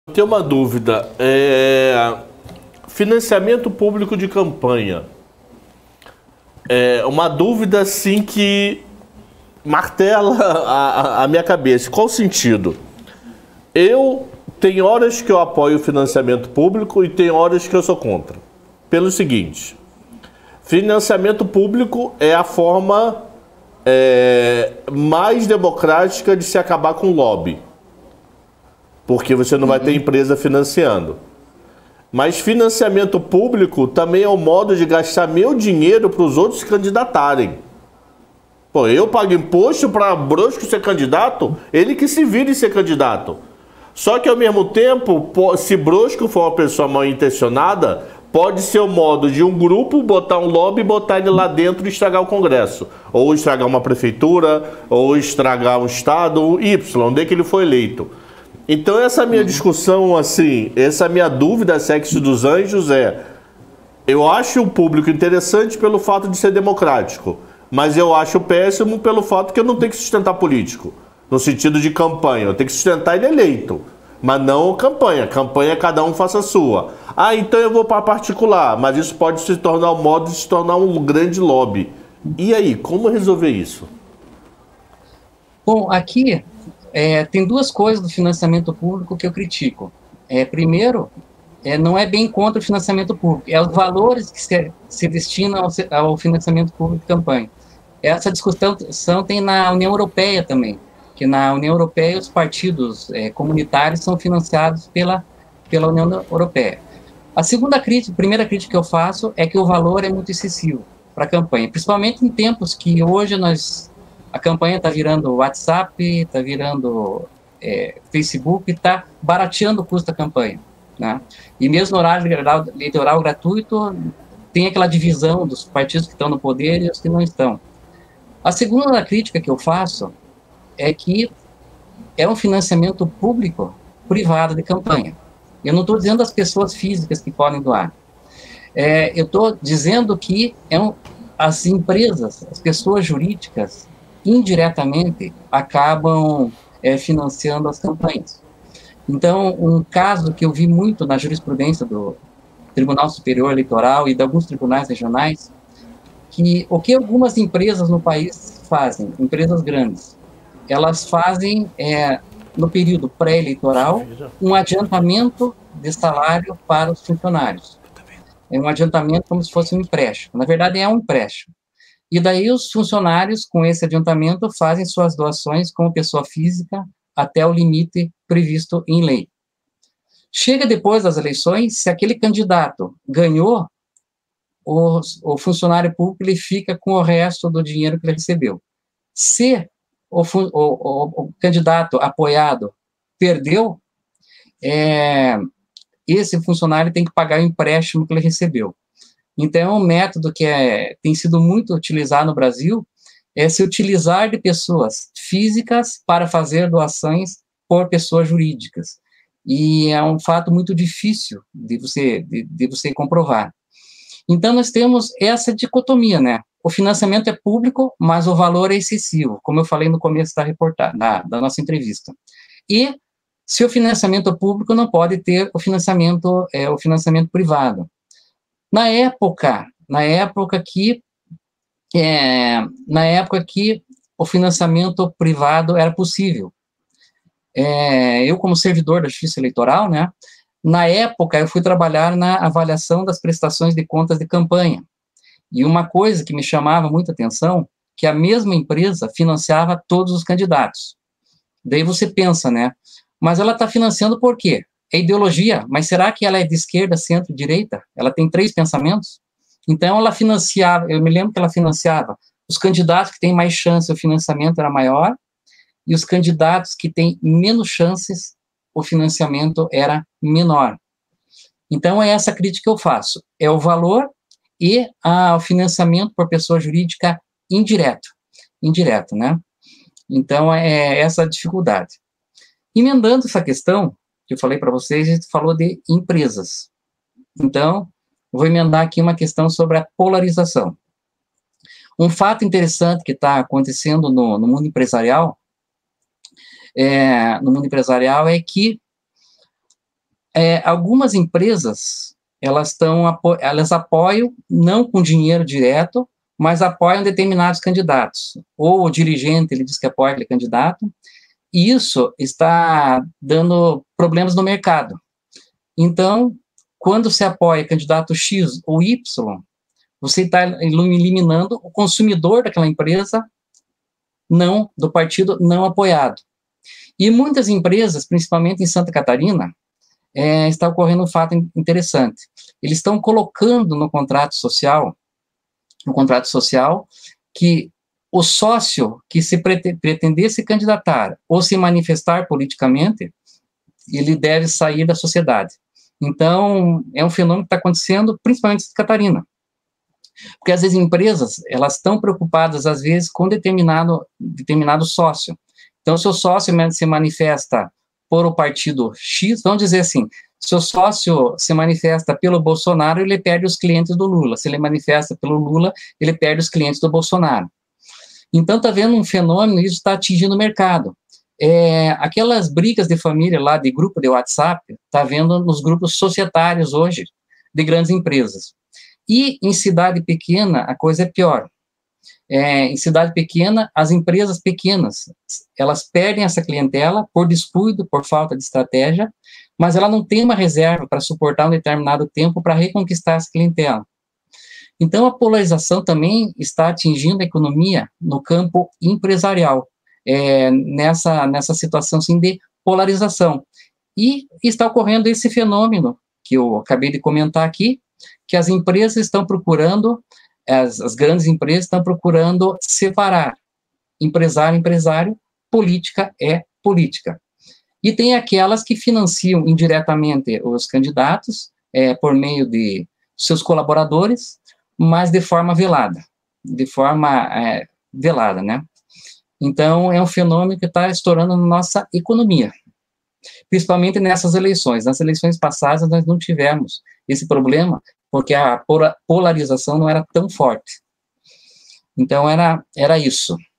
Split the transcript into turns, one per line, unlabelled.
Tenho uma dúvida. Financiamento público de campanha. É uma dúvida, assim, que martela a minha cabeça. Qual o sentido? Tem horas que eu apoio o financiamento público e tem horas que eu sou contra. Pelo seguinte, financiamento público é a forma mais democrática de se acabar com o lobby. Porque você não vai ter empresa financiando. Mas financiamento público também é um modo de gastar meu dinheiro para os outros se candidatarem. Pô, eu pago imposto para Brosco ser candidato, ele que se vire ser candidato. Só que ao mesmo tempo, se Brosco for uma pessoa mal intencionada, pode ser o modo de um grupo botar um lobby e botar ele lá dentro e estragar o Congresso. Ou estragar uma prefeitura, ou estragar um estado, Y, onde é que ele foi eleito. Então essa minha discussão, assim, essa minha dúvida, sexo dos anjos eu acho o público interessante pelo fato de ser democrático, mas eu acho péssimo pelo fato que eu não tenho que sustentar político, no sentido de campanha, eu tenho que sustentar ele eleito, mas não campanha, cada um faça a sua. Ah, então eu vou para particular, mas isso pode se tornar um modo de se tornar um grande lobby. E aí, como resolver isso?
Bom, aqui tem duas coisas do financiamento público que eu critico. Primeiro, não é bem contra o financiamento público, é os valores que se destinam ao financiamento público de campanha. Essa discussão tem na União Europeia também, que na União Europeia os partidos comunitários são financiados pela União Europeia. Primeira crítica que eu faço é que o valor é muito excessivo para a campanha, principalmente em tempos que hoje a campanha está virando WhatsApp, está virando Facebook, está barateando o custo da campanha, né? E mesmo no horário eleitoral gratuito, tem aquela divisão dos partidos que estão no poder e os que não estão. A segunda crítica que eu faço é que é um financiamento público-privado de campanha. Eu não estou dizendo as pessoas físicas que podem doar. Eu estou dizendo que as empresas, as pessoas jurídicas, indiretamente acabam financiando as campanhas. Então, um caso que eu vi muito na jurisprudência do Tribunal Superior Eleitoral e de alguns tribunais regionais, que o que algumas empresas no país fazem, empresas grandes, elas fazem, no período pré-eleitoral, um adiantamento de salário para os funcionários. É um adiantamento como se fosse um empréstimo. Na verdade, é um empréstimo. E daí os funcionários, com esse adiantamento, fazem suas doações como pessoa física até o limite previsto em lei. Chega depois das eleições, se aquele candidato ganhou, o funcionário público ele fica com o resto do dinheiro que ele recebeu. Se o candidato apoiado perdeu, esse funcionário tem que pagar o empréstimo que ele recebeu. Então, é um método que tem sido muito utilizado no Brasil, se utilizar de pessoas físicas para fazer doações por pessoas jurídicas. E é um fato muito difícil de você comprovar. Então, nós temos essa dicotomia, né? O financiamento é público, mas o valor é excessivo, como eu falei no começo da nossa entrevista. E, se o financiamento é público, não pode ter o financiamento privado. Na época que o financiamento privado era possível, eu como servidor da Justiça Eleitoral, né, na época eu fui trabalhar na avaliação das prestações de contas de campanha, e uma coisa que me chamava muita atenção, que a mesma empresa financiava todos os candidatos. Daí você pensa, né, mas ela está financiando por quê? É ideologia, mas será que ela é de esquerda, centro, direita? Ela tem 3 pensamentos? Então, ela financiava, eu me lembro que ela financiava os candidatos que têm mais chance, o financiamento era maior, e os candidatos que têm menos chances, o financiamento era menor. Então, é essa crítica que eu faço. É o valor e o financiamento por pessoa jurídica indireto, né? Então, é essa a dificuldade. Emendando essa questão, que eu falei para vocês, a gente falou de empresas. Então, vou emendar aqui uma questão sobre a polarização. Um fato interessante que está acontecendo no mundo empresarial é que Algumas empresas, elas apoiam, não com dinheiro direto, mas apoiam determinados candidatos. Ou o dirigente, ele diz que apoia aquele candidato, e isso está dando problemas no mercado. Então, quando se apoia candidato X ou Y, você está eliminando o consumidor daquela empresa, do partido não apoiado. E muitas empresas, principalmente em Santa Catarina, está ocorrendo um fato interessante. Eles estão colocando no contrato social, que o sócio que se pretender se candidatar ou se manifestar politicamente, ele deve sair da sociedade. Então, é um fenômeno que está acontecendo principalmente em Santa Catarina. Porque, às vezes, empresas, elas estão preocupadas, às vezes, com determinado sócio. Então, se o sócio se manifesta por o partido X, vamos dizer assim, se o sócio se manifesta pelo Bolsonaro, ele perde os clientes do Lula. Se ele manifesta pelo Lula, ele perde os clientes do Bolsonaro. Então, está vendo um fenômeno, isso está atingindo o mercado. Aquelas brigas de família lá, de grupo de WhatsApp, está vendo nos grupos societários hoje, de grandes empresas. E em cidade pequena, a coisa é pior. Em cidade pequena, as empresas pequenas, elas perdem essa clientela por descuido, por falta de estratégia, mas ela não tem uma reserva para suportar um determinado tempo para reconquistar essa clientela. Então, a polarização também está atingindo a economia no campo empresarial, nessa situação assim, de polarização. E está ocorrendo esse fenômeno que eu acabei de comentar aqui, que as empresas estão procurando, as grandes empresas estão procurando separar empresário, política é política. E tem aquelas que financiam indiretamente os candidatos por meio de seus colaboradores, mas de forma velada, né? Então, é um fenômeno que está estourando na nossa economia, principalmente nessas eleições. Nas eleições passadas, nós não tivemos esse problema, porque a polarização não era tão forte. Então, era isso.